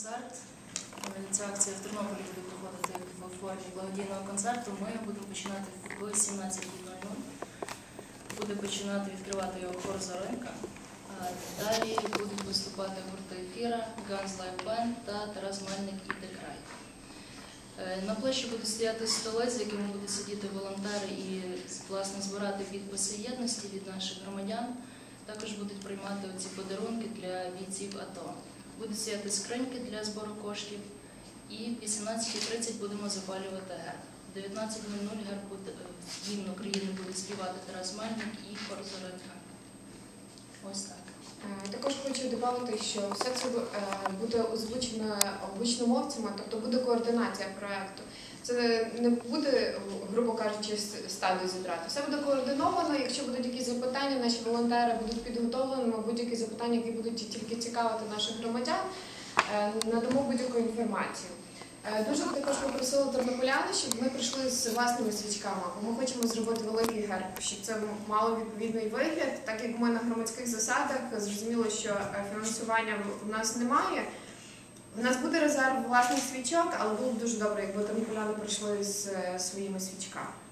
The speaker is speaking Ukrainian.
Концерт. Ця акція в Тернополі буде проходити в формі благодійного концерту. Ми будемо починати в 17:00. Буде починати відкривати його хор Зоринка. Далі будуть виступати гурти Ефіра, Guns Live Band та Тарас Мельник і The Cry. На площі будуть стояти столи, з якими будуть сидіти волонтери і, власне, збирати підписи єдності від наших громадян. Також будуть приймати оці подарунки для бійців АТО. Будуть стояти скриньки для збору коштів. І в 18:30 будемо запалювати герб. В 19:00 гімн України буде співати Тарас Мельник і хор Зоринка. Ось так. Також хочу додати, що все це буде озвучено гучномовцями, тобто буде координація проєкту. Це не буде, грубо кажучи, стадію зібрати. Все буде координовано. Якщо будуть якісь запитання, наші волонтери будуть підготовленими, будь-які запитання, які будуть тільки цікавити наших громадян, надамо будь-яку інформацію. Дуже також попросили тернополяни, щоб вони прийшли з власними свічками, бо ми хочемо зробити великий герб, щоб це мало відповідний вигляд. Так як ми на громадських засадах, зрозуміло, що фінансування в нас немає. У нас буде резерв власних свічок, але було б дуже добре, якби тернополяни прийшли з своїми свічками.